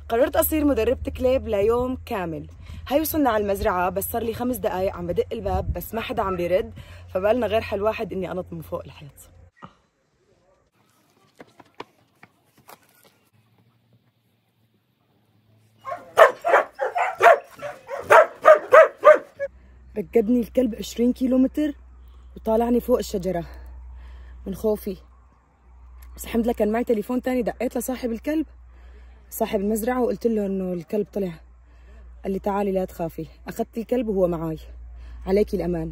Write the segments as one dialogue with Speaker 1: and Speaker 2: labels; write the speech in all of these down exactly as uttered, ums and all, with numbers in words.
Speaker 1: قررت أصير مدربة كلاب ليوم كامل. هاي وصلنا على المزرعة، بس صار لي خمس دقايق عم بدق الباب بس ما حدا عم بيرد، فبقالنا غير حل واحد إني أنط من فوق الحيط. ركبني الكلب عشرين كيلومتر وطالعني فوق الشجرة من خوفي، بس الحمد لله كان معي تليفون تاني. دقيت لصاحب الكلب صاحب المزرعة وقلت له إنه الكلب طلع، قال لي تعالي لا تخافي. أخذت الكلب وهو معاي، عليكي الأمان.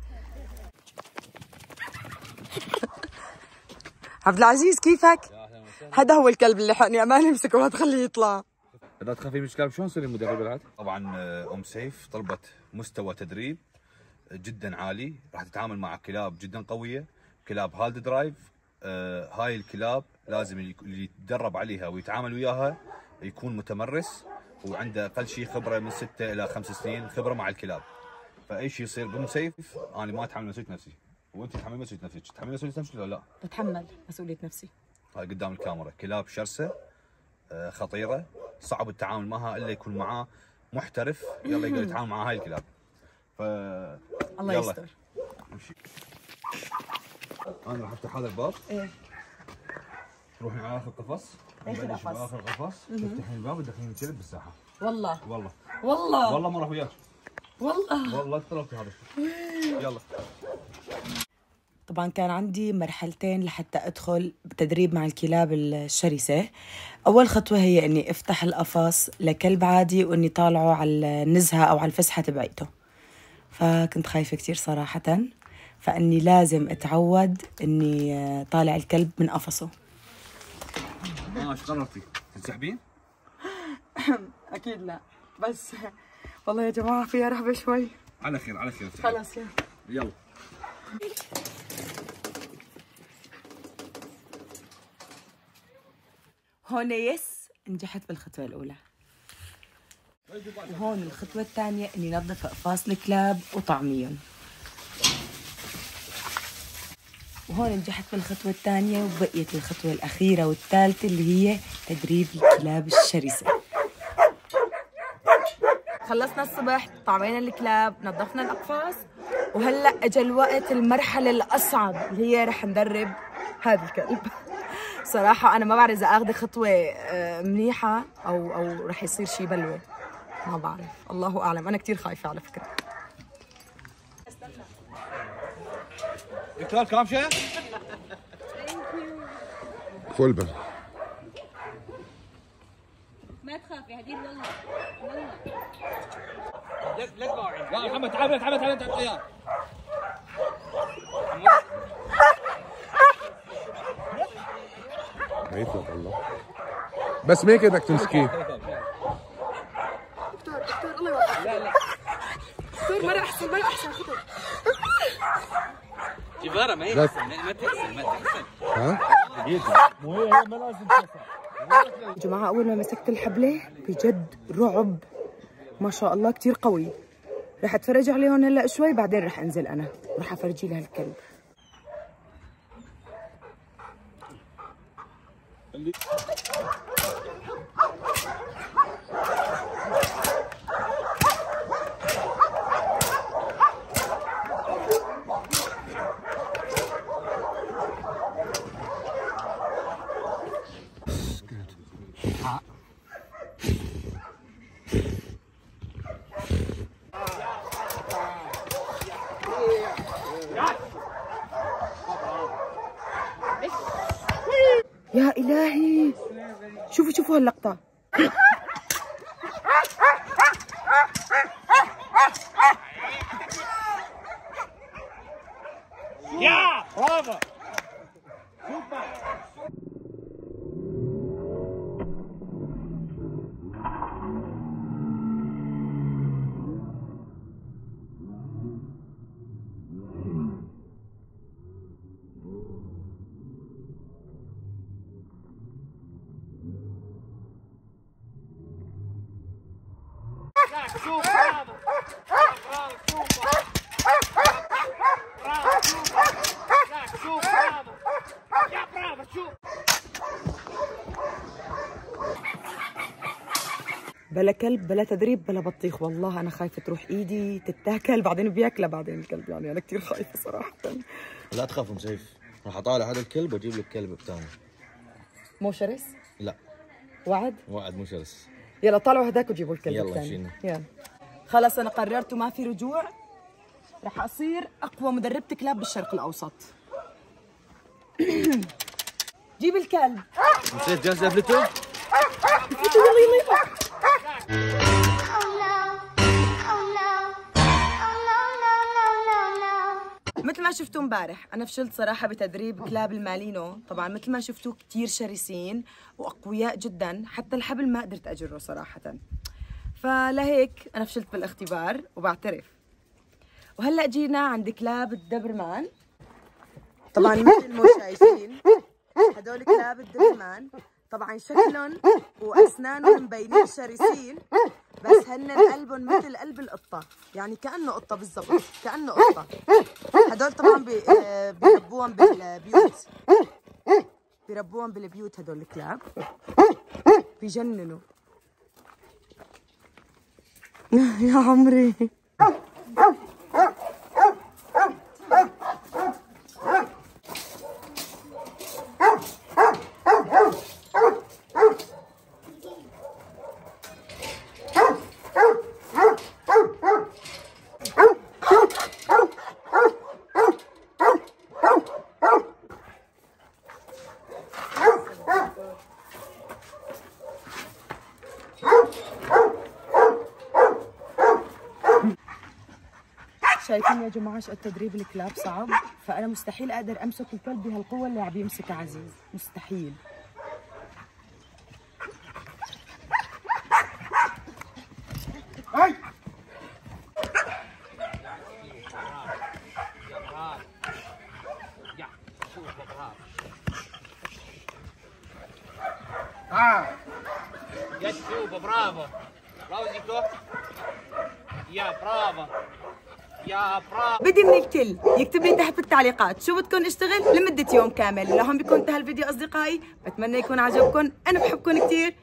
Speaker 1: عبد العزيز كيفك؟ هذا هو الكلب اللي حقني، أمان امسكه ما تخليه يطلع.
Speaker 2: لا تخافي من الكلاب. شلون تصيري مدربة بعد؟ طبعا ام سيف طلبت مستوى تدريب جدا عالي، راح تتعامل مع كلاب جدا قويه، كلاب هالد درايف. آه هاي الكلاب لازم اللي يتدرب عليها ويتعامل وياها يكون متمرس وعنده اقل شيء خبره من ستة الى خمس سنين خبره مع الكلاب. فاي شيء يصير بام سيف انا ما اتحمل مسؤوليه نفسي، وانت تتحملي مسؤوليه نفسك. تتحملي مسؤوليه نفسك ولا لا؟
Speaker 1: بتحمل مسؤوليه نفسي.
Speaker 2: هاي قدام الكاميرا كلاب شرسه خطيره، صعب التعامل معها الا يكون معاه محترف يلا يقدر يتعامل مع هاي الكلاب. ف
Speaker 1: الله يستر.
Speaker 2: امشي. انا راح افتح هذا الباب.
Speaker 1: ايه
Speaker 2: تروحين على اخر قفص.
Speaker 1: اخر قفص.
Speaker 2: اخر قفص تفتحين الباب وتدخلين الكلب بالساحه.
Speaker 1: والله
Speaker 2: والله
Speaker 1: والله
Speaker 2: والله ما راح وياك.
Speaker 1: والله
Speaker 2: والله طلبتي هذا. يلا.
Speaker 1: طبعا كان عندي مرحلتين لحتى أدخل بتدريب مع الكلاب الشرسة. أول خطوة هي إني أفتح القفص لكلب عادي وإني طالعه على النزهة أو على الفسحة تبعيته، فكنت خايفة كتير صراحة، فإني لازم أتعود إني طالع الكلب من قفصه.
Speaker 2: اه ايش قررتي؟ تنسحبين؟
Speaker 1: أكيد لا، بس والله يا جماعة فيها رهبة شوي.
Speaker 2: على خير على خير.
Speaker 1: خلاص يلا
Speaker 2: يلا.
Speaker 1: هون يس نجحت بالخطوة الأولى، وهون الخطوة الثانية إني نظف أقفاص الكلاب وطعميهم، وهون نجحت بالخطوة الثانية، وبقيت الخطوة الأخيرة والثالثة اللي هي تدريب الكلاب الشرسة. خلصنا الصبح، طعمينا الكلاب، نظفنا الأقفاص، وهلأ أجا الوقت المرحلة الأصعب اللي هي رح ندرب هذا الكلب. صراحة أنا ما بعرف إذا آخذ خطوة منيحة أو أو رح يصير شيء بلوى، ما بعرف، الله أعلم. أنا كتير خايفة على فكرة.
Speaker 2: الكلاب كامشة؟
Speaker 3: فول بن.
Speaker 4: ما تخافي هدير. والله والله
Speaker 2: لا لا يا محمد تعال تعال تعال تعال تعال.
Speaker 3: عيطلك الله. بس ميك بدك تمسكيه.
Speaker 1: دكتور دكتور الله يوفقك. لا لا دكتور مرة أحسن مرة أحسن خطر.
Speaker 2: جبارة ما هي أحسن ما تحسن ما تحسن.
Speaker 3: ها؟
Speaker 2: مو هي ما لازم تحسن.
Speaker 1: يا جماعة أول ما مسكت الحبلة بجد رعب، ما شاء الله كتير قوي. رح أتفرج عليهم هلا شوي بعدين رح أنزل أنا ورح أفرجي لها الكلب. يا إلهي شوفوا شوفوا هاللقطة.
Speaker 2: يا برافو. شوف برافو برافو شوف برافو يا برافو شوف.
Speaker 1: بلا كلب بلا تدريب بلا بطيخ. والله انا خايفه تروح ايدي تتاكل بعدين بياكلها بعدين الكلب، يعني انا كثير خايفه صراحه.
Speaker 5: لا تخاف ام سيف، راح اطالع هذا الكلب واجيب لك كلب ثاني.
Speaker 1: مو شرس؟
Speaker 5: لا
Speaker 1: وعد؟
Speaker 5: وعد مو شرس.
Speaker 1: يلا طلعوا هداك وجيبوا الكلب
Speaker 5: يلا
Speaker 1: الثاني.
Speaker 5: مشينا.
Speaker 1: يلا خلص انا قررت وما في رجوع، رح اصير اقوى مدربة كلاب بالشرق الاوسط. جيب الكلب.
Speaker 5: ام سيف جاهزه افلته؟
Speaker 1: يلا يلا يلا. مثل ما شفتوا امبارح انا فشلت صراحه بتدريب كلاب المالينو. طبعا مثل ما شفتوا كثير شرسين واقوياء جدا، حتى الحبل ما قدرت اجره صراحه، فلهيك انا فشلت بالاختبار وبعترف. وهلا جينا عند كلاب الدبرمان. طبعا مثل ما شايفين هدول كلاب الدبرمان، طبعا شكلهم واسنانهم مبينين شرسين، بس هن قلبهم مثل قلب القطه، يعني كانه قطه بالضبط، كانه قطه. هدول طبعا بي بيربوهم بالبيوت، بيربوهم بالبيوت هدول الكلاب، بيجننوا. يا عمري شايفين يا جماعه شو تدريب الكلاب صعب، فانا مستحيل اقدر امسك الكلب بهالقوه اللي عم يمسكها عزيز، مستحيل.
Speaker 3: هاي اه
Speaker 6: يا تشوفه برافو برافو زيكو يا برافو يا برافو.
Speaker 1: بدي من الكل يكتب لي تحت بالتعليقات شو بدكم اشتغل لمدة يوم كامل. لهون بيكون انتهى الفيديو اصدقائي، بتمنى يكون عجبكم، انا بحبكم كثير،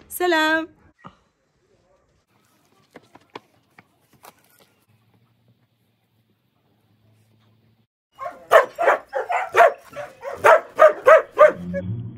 Speaker 1: سلام.